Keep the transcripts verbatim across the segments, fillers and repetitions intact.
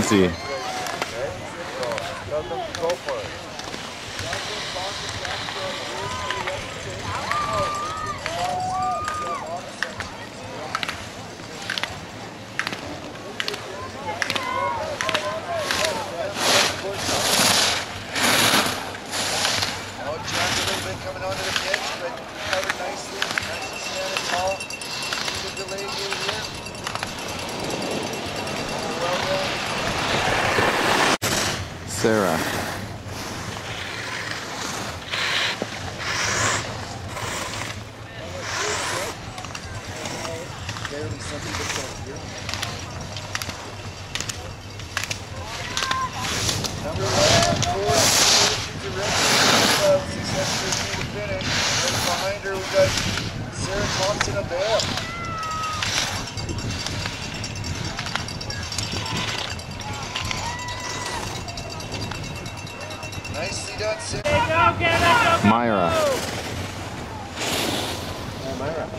Lindsay. Sarah. Number eleven, four, successfully to the finish. And behind her, we've got Sarah Thompson of Bale. Nicely done, Sarah. Myra. Oh, Myra.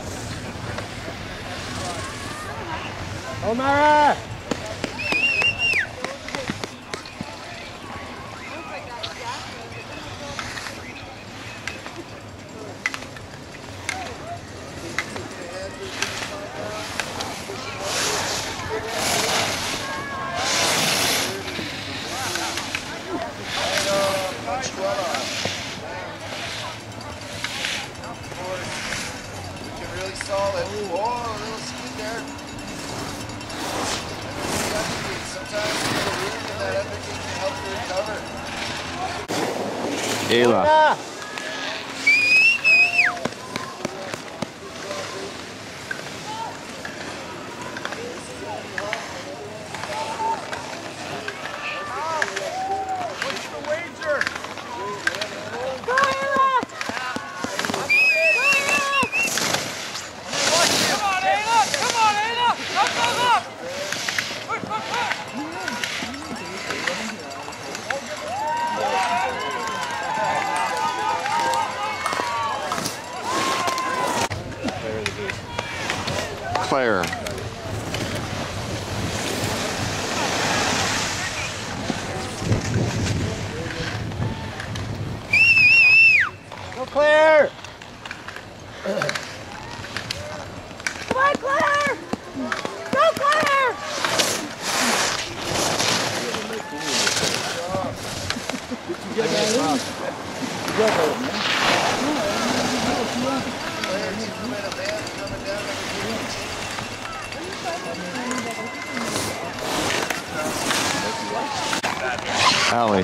Oh, Myra! Solid. Whoa, a little speed there. Sometimes a little room in that undertaking can help you recover. Ayla. What's the wager? Claire. Go, Claire! Come on, Claire! Go, Claire! Did you get that in? Allie.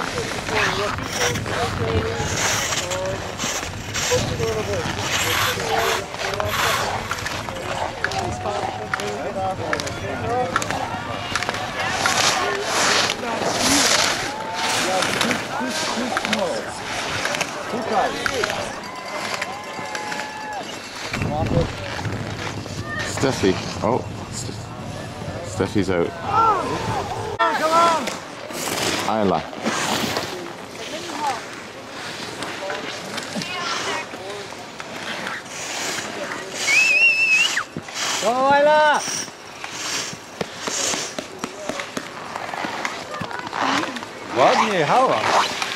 Steffi. Oh, Steffi's out. Come on! Isla. Go, Isla! Ładnie, hałas.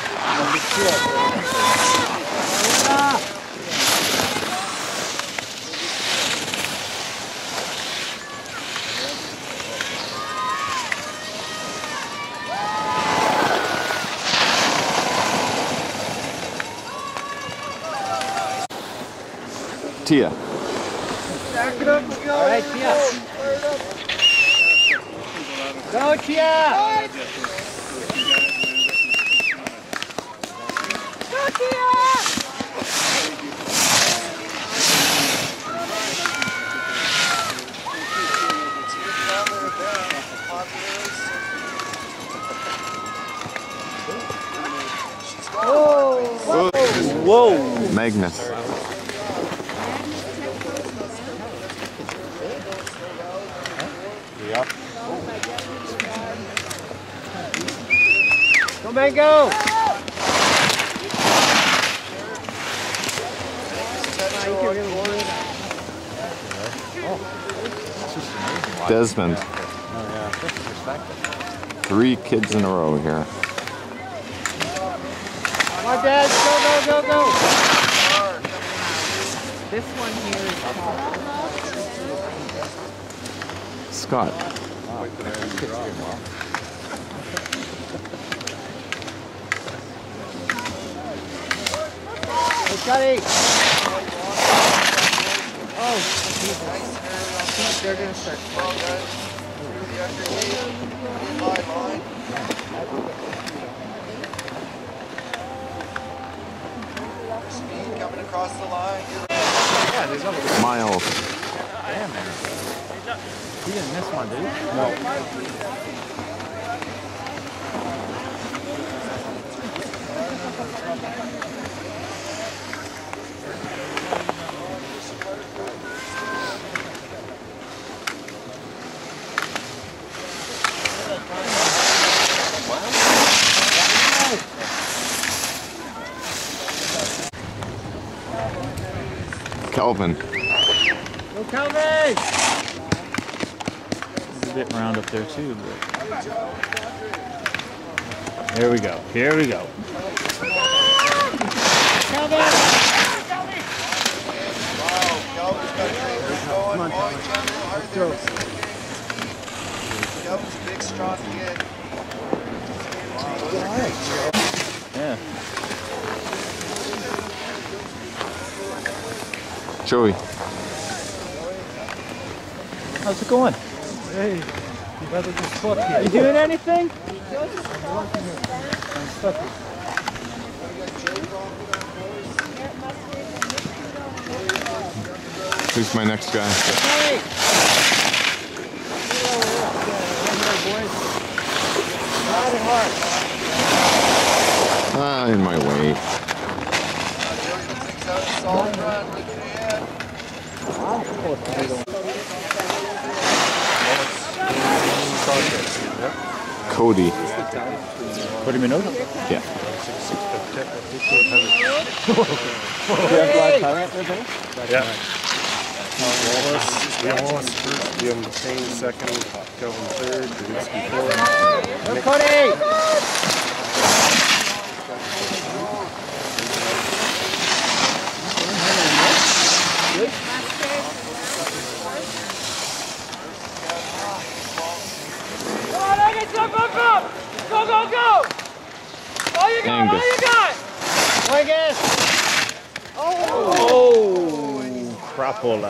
Tia. Stack it up and go. All right, Tia. Go, Tia. Go, Tia! Whoa! Whoa! Magnus. Yeah. Go, Mango! Desmond. Oh, yeah. That's perspective. three kids in a row here. Come on, Dad. Go, go, go, go. This one here is Scott. Hey, Scotty. Oh, they're gonna start. Well done. Through the underneath. In my line. Speed coming across the line. Yeah, there's other ones. Miles. Damn, man. You didn't miss one, did you? No. Kelvin. Go, Calvin! It's a bit round up there, too. But... Here we go. Here we go. Calvin! Wow, Calvin's got trainers going. Boy, gentle, hard there. Calvin's a big, strong kid. Yeah. Joey. How's it going? Hey, you better just spot here. You doing anything? I'm stuck. Who's my next guy? Hey! Riding hard. Ah, in my way. Solid run. Look at him. I'm supposed to be the one. Cody. forty minutes? Yeah. Yeah. Wallace, Wallace first, Liam Shane second, Kelvin third, Dubitsky fourth. Go, Cody! Come on, Angus, go, go, go! Go, go, go! All you got, all Angus. you got! Angus! Oh! Crapola.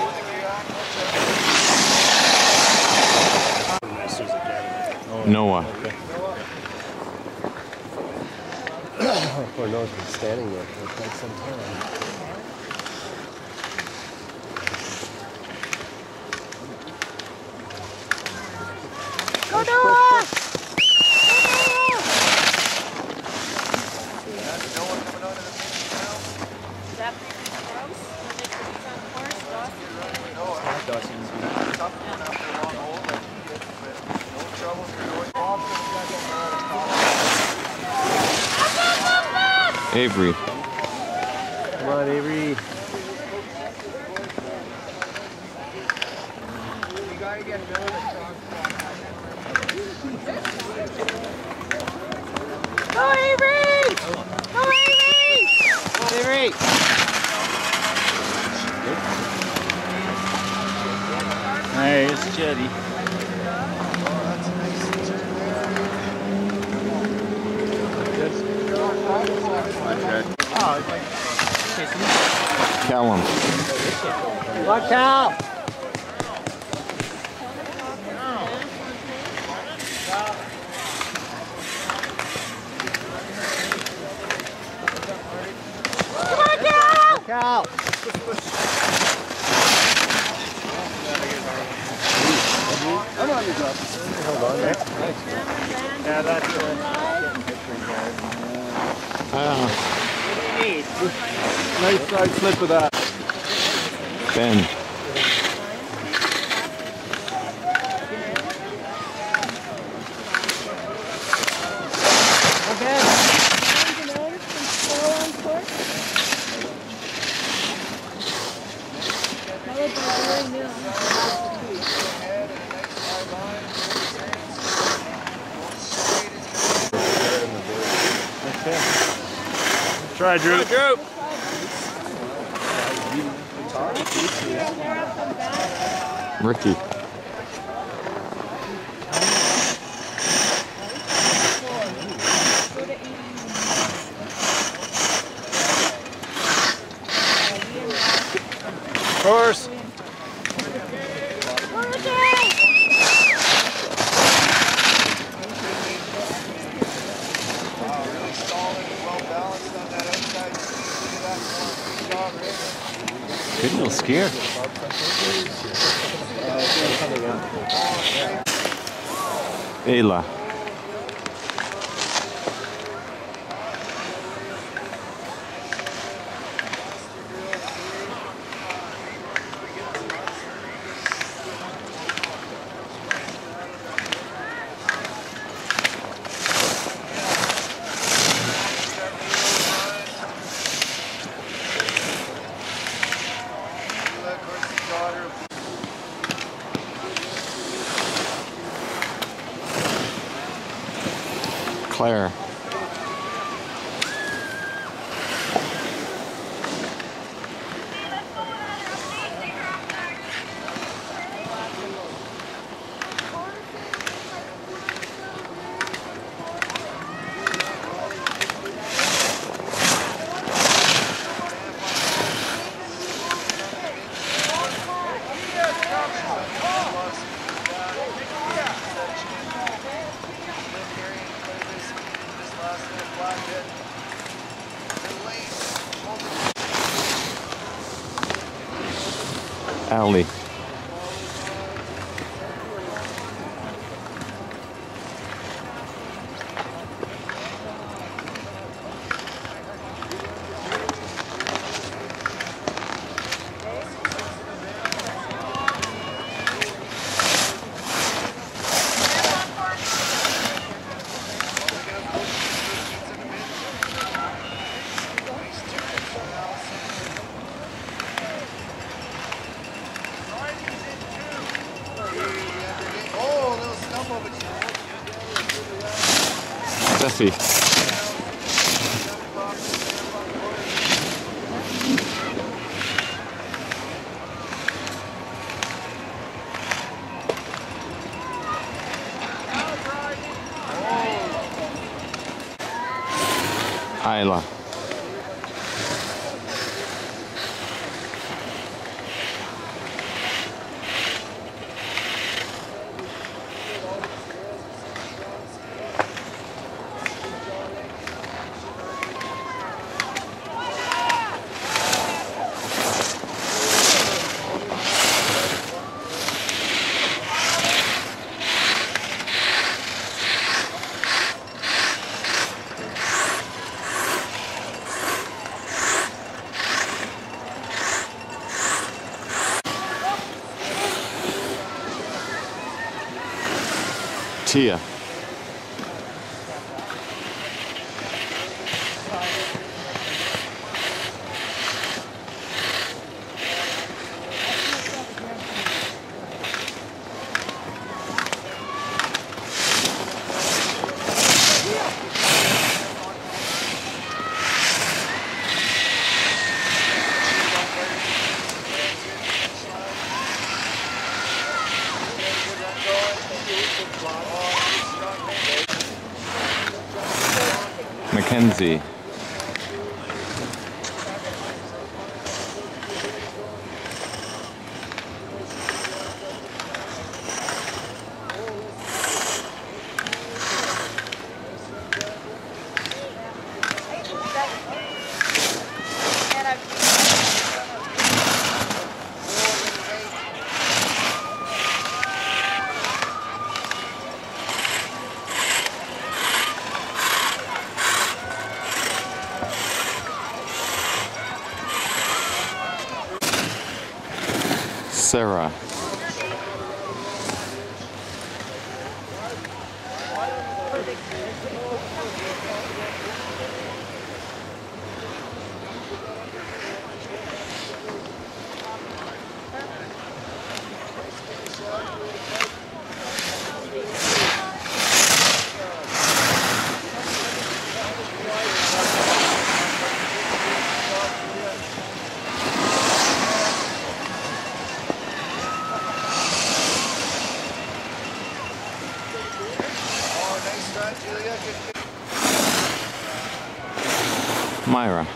Noah. Poor Noah's been standing there for quite some time. Go, Noah! Avery. Come on, Avery. Go, Avery! Go, Avery! Avery! Hey, it's Jetty. Callum. Watch out! Come on, Cal! Cal! I'm on your job. Hold on there. Yeah, that's it. Ah, Nice side slip of that. Ben. Try, Drew. Drew. Ricky. Course. Good little skier. Ayla. Claire. Allie. Steffi. Ayla. Tia. Mackenzie. Sarah. on, Julia. Good. Myra.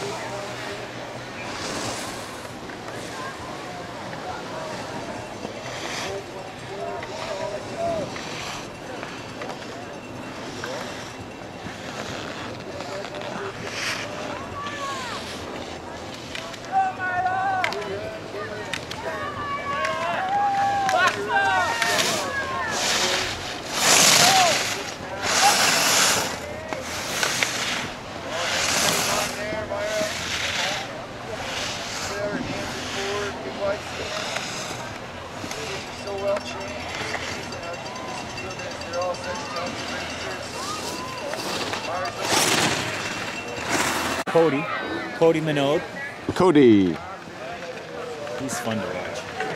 Cody. Cody Minogue. Cody. He's fun to watch.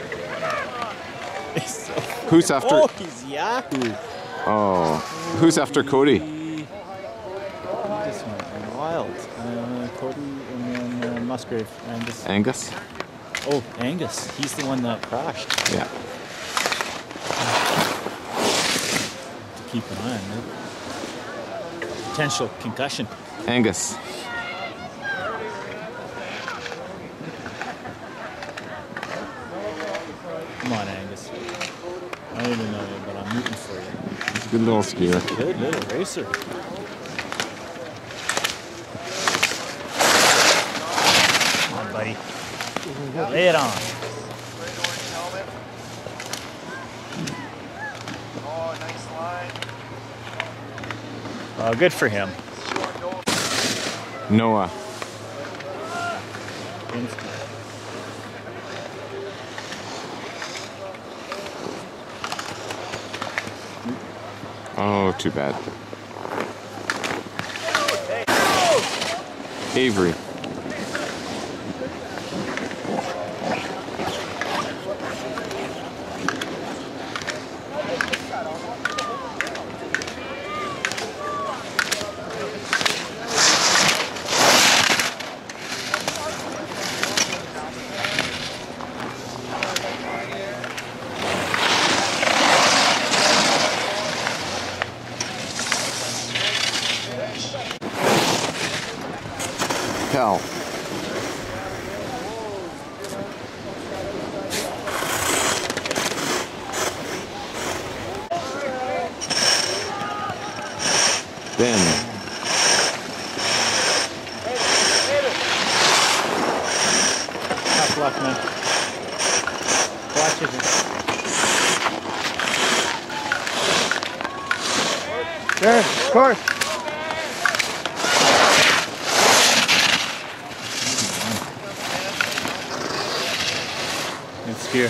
He's so Who's after? Oh, he's Yahoo! Oh, who's after Cody? He just went wild. Uh, Cody and then uh, Musgrave. Angus. Angus? Oh, Angus. He's the one that crashed. Yeah. To keep an eye on it. Potential concussion. Angus. Come on, Angus. I don't even know you, but I'm rooting for you. He's a good little skier. Good little racer. Come on, buddy. Lay it on. Oh, nice line. Oh, good for him. Noah. Oh, too bad. Avery. Cal. Ben. Tough luck, man. Watch it. There, of course. Good skier.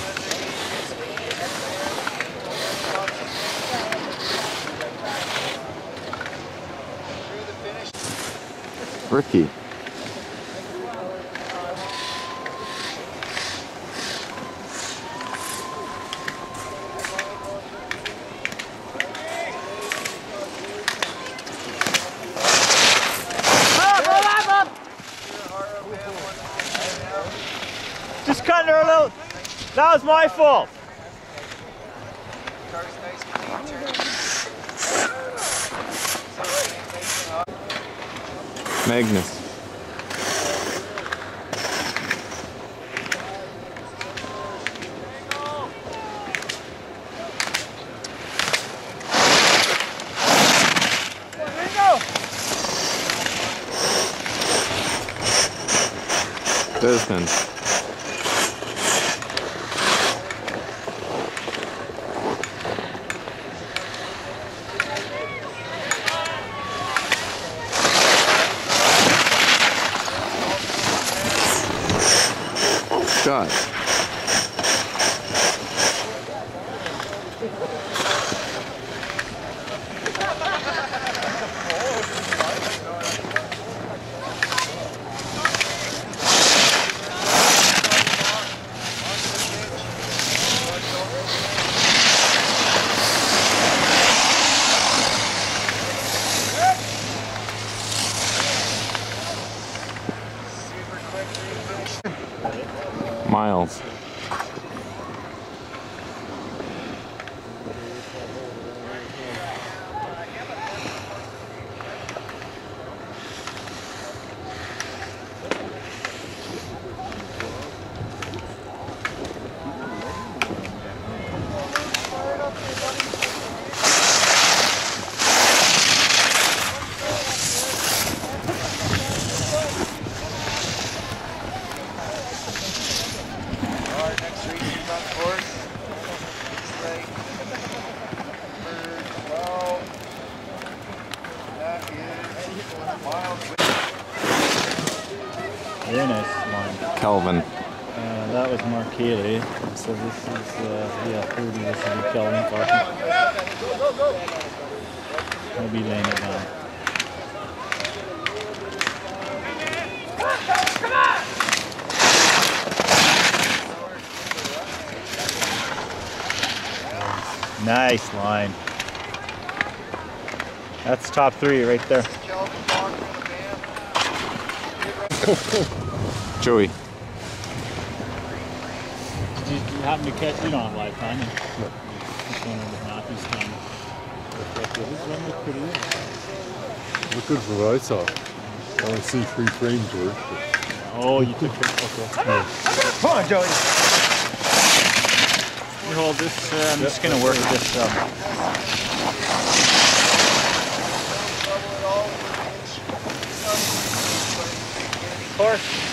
Ricky. Just cutting her a little. That was my fault. Magnus. Desmond. Scott. Miles. Very nice line. Kelvin. Uh, that was Mark Haley. So this is, uh, yeah, thirty. This is Kelvin Clarkson. He'll be laying it down. Nice line. That's top three right there. Joey. Did you happen to catch? You don't have live time. No. Just going over Matthew's time. His run looked pretty good. Look good for what I saw. I only see three frames worth. Oh, you took it. Okay. Come on, Joey. You hold this. Uh, I'm just going to work this. Um, Of course.